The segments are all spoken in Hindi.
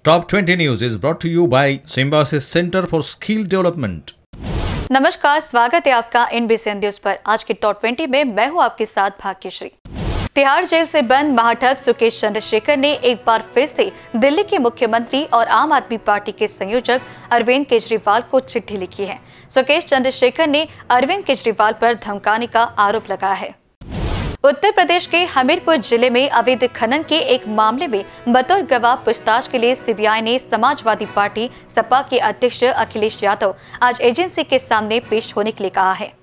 Top 20 News is brought to you by Symbiosis Center for Skill Development. नमस्कार, स्वागत है आपका NBCN न्यूज पर। आज के टॉप 20 में मैं हूं आपके साथ भाग्यश्री। तिहाड़ जेल से बंद महाठग सुकेश चंद्रशेखर ने एक बार फिर से दिल्ली के मुख्यमंत्री और आम आदमी पार्टी के संयोजक अरविंद केजरीवाल को चिट्ठी लिखी है। सुकेश चंद्रशेखर ने अरविंद केजरीवाल पर धमकाने का आरोप लगाया है। उत्तर प्रदेश के हमीरपुर जिले में अवैध खनन के एक मामले में बतौर गवाह पूछताछ के लिए सीबीआई ने समाजवादी पार्टी सपा के अध्यक्ष अखिलेश यादव आज एजेंसी के सामने पेश होने के लिए कहा है।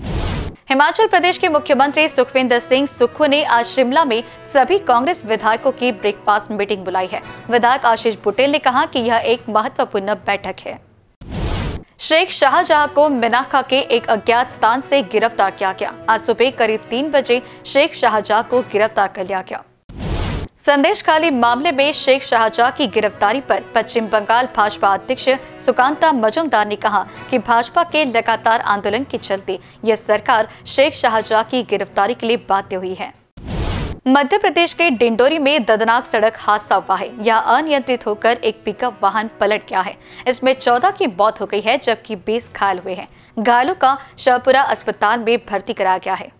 हिमाचल प्रदेश के मुख्यमंत्री सुखविंदर सिंह सुक्खू ने आज शिमला में सभी कांग्रेस विधायकों की ब्रेकफास्ट मीटिंग बुलाई है। विधायक आशीष बुटेल ने कहा कि यह एक महत्वपूर्ण बैठक है। शेख शाहजहां को मिनाखा के एक अज्ञात स्थान से गिरफ्तार किया गया। आज सुबह करीब 3 बजे शेख शाहजहां को गिरफ्तार कर लिया गया। संदेश खाली मामले में शेख शाहजहां की गिरफ्तारी पर पश्चिम बंगाल भाजपा अध्यक्ष सुकांता मजुमदार ने कहा कि भाजपा के लगातार आंदोलन के चलते यह सरकार शेख शाहजहां की गिरफ्तारी के लिए बाध्य हुई है। मध्य प्रदेश के डिंडोरी में दर्दनाक सड़क हादसा हुआ है। यह अनियंत्रित होकर एक पिकअप वाहन पलट गया है। इसमें 14 की मौत हो गई है जबकि 20 घायल हुए हैं। घायलों का शाहपुरा अस्पताल में भर्ती कराया गया है।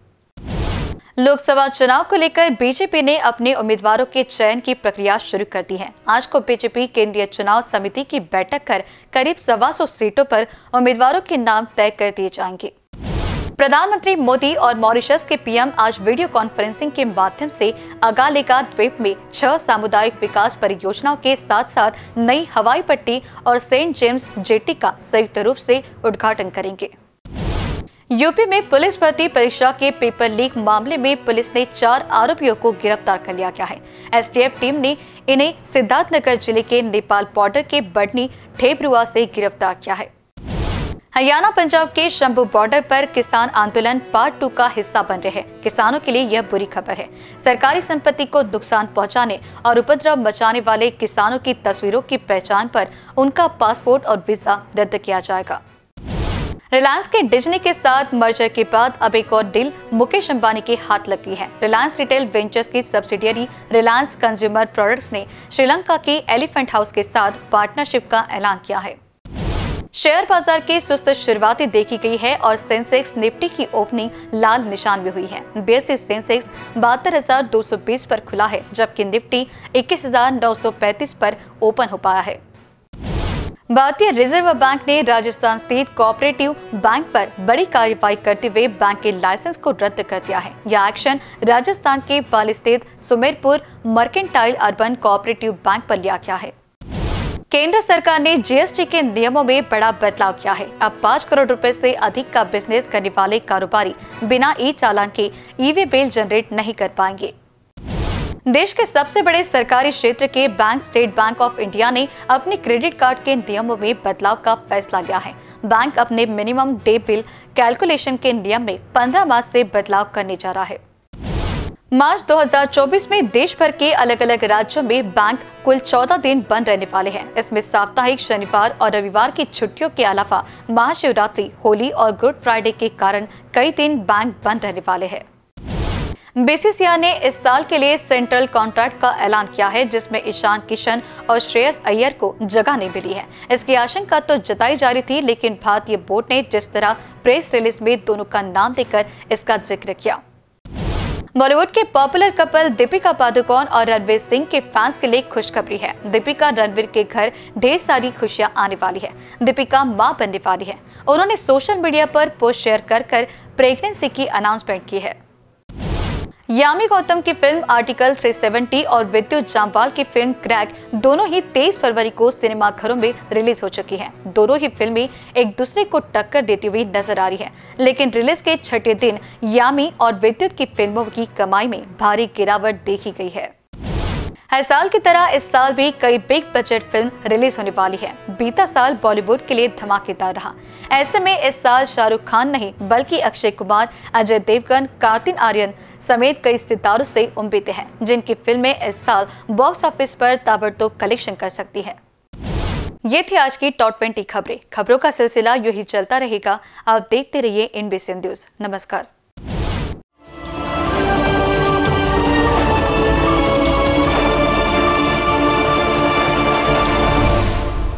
लोकसभा चुनाव को लेकर बीजेपी ने अपने उम्मीदवारों के चयन की प्रक्रिया शुरू कर दी है। आज को बीजेपी केंद्रीय चुनाव समिति की बैठक कर करीब 125 सीटों पर उम्मीदवारों के नाम तय कर दिए जाएंगे। प्रधानमंत्री मोदी और मॉरिशस के पीएम आज वीडियो कॉन्फ्रेंसिंग के माध्यम से अगालेगा द्वीप में 6 सामुदायिक विकास परियोजनाओं के साथ साथ नई हवाई पट्टी और सेंट जेम्स जेटी का संयुक्त रूप से उद्घाटन करेंगे। यूपी में पुलिस भर्ती परीक्षा के पेपर लीक मामले में पुलिस ने 4 आरोपियों को गिरफ्तार कर लिया गया है। एसटीएफ टीम ने इन्हें सिद्धार्थनगर जिले के नेपाल बॉर्डर के बडनी ठेबरुआ से गिरफ्तार किया है। हरियाणा पंजाब के शंभू बॉर्डर पर किसान आंदोलन पार्ट 2 का हिस्सा बन रहे हैं। किसानों के लिए यह बुरी खबर है। सरकारी संपत्ति को नुकसान पहुंचाने और उपद्रव मचाने वाले किसानों की तस्वीरों की पहचान पर उनका पासपोर्ट और वीजा रद्द किया जाएगा। रिलायंस के डिज्नी के साथ मर्जर के बाद अब एक और डील मुकेश अंबानी के हाथ लग गई है। रिलायंस रिटेल वेंचर्स की सब्सिडियरी रिलायंस कंज्यूमर प्रोडक्ट्स ने श्रीलंका के एलिफेंट हाउस के साथ पार्टनरशिप का ऐलान किया है। शेयर बाजार की सुस्त शुरुआती देखी गई है और सेंसेक्स निफ्टी की ओपनिंग लाल निशान में हुई है। बीएसई सेंसेक्स 72,220 पर खुला है जबकि निफ्टी 21,935 पर ओपन हो पाया है। भारतीय रिजर्व बैंक ने राजस्थान स्थित कोऑपरेटिव बैंक पर बड़ी कार्रवाई करते हुए बैंक के लाइसेंस को रद्द कर दिया है। यह एक्शन राजस्थान के पाली स्थित Sumerpur Mercantile Urban Cooperative Bank पर लिया गया है। केंद्र सरकार ने जीएसटी के नियमों में बड़ा बदलाव किया है। अब 5 करोड़ रुपए से अधिक का बिजनेस करने वाले कारोबारी बिना ई चालान के ई-वे बिल जनरेट नहीं कर पाएंगे। देश के सबसे बड़े सरकारी क्षेत्र के bank State Bank of India ने अपने क्रेडिट कार्ड के नियमों में बदलाव का फैसला लिया है। बैंक अपने मिनिमम डे बिल कैलकुलेशन के नियम में 15 मार्च से बदलाव करने जा रहा है। मार्च 2024 में देश भर के अलग अलग राज्यों में बैंक कुल 14 दिन बंद रहने वाले हैं। इसमें साप्ताहिक शनिवार और रविवार की छुट्टियों के अलावा महाशिवरात्रि, होली और गुड फ्राइडे के कारण कई दिन बैंक बंद रहने वाले हैं। बीसीसीआई ने इस साल के लिए सेंट्रल कॉन्ट्रैक्ट का ऐलान किया है जिसमें ईशान किशन और श्रेयस अय्यर को जगह नहीं मिली है। इसकी आशंका तो जताई जा रही थी लेकिन भारतीय बोर्ड ने जिस तरह प्रेस रिलीज में दोनों का नाम देकर इसका जिक्र किया। बॉलीवुड के पॉपुलर कपल दीपिका पादुकोण और रणवीर सिंह के फैंस के लिए खुशखबरी है। दीपिका रणवीर के घर ढेर सारी खुशियां आने वाली है। दीपिका मां बनने वाली है। उन्होंने सोशल मीडिया पर पोस्ट शेयर कर प्रेगनेंसी की अनाउंसमेंट की है। यामी गौतम की फिल्म आर्टिकल 370 और विद्युत जामवाल की फिल्म क्रैक दोनों ही 23 फरवरी को सिनेमाघरों में रिलीज हो चुकी हैं। दोनों ही फिल्में एक दूसरे को टक्कर देती हुई नजर आ रही हैं, लेकिन रिलीज के छठे दिन यामी और विद्युत की फिल्मों की कमाई में भारी गिरावट देखी गई है। हर साल की तरह इस साल भी कई बिग बजट फिल्म रिलीज होने वाली है। बीता साल बॉलीवुड के लिए धमाकेदार रहा। ऐसे में इस साल शाहरुख खान नहीं बल्कि अक्षय कुमार, अजय देवगन, कार्तिक आर्यन समेत कई सितारों से उम्मीदें हैं जिनकी फिल्में इस साल बॉक्स ऑफिस पर ताबड़तोड़ कलेक्शन कर सकती है। ये थी आज की टॉप 20 खबरें। खबरों का सिलसिला यूं ही चलता रहेगा। आप देखते रहिए NBCN न्यूज। नमस्कार।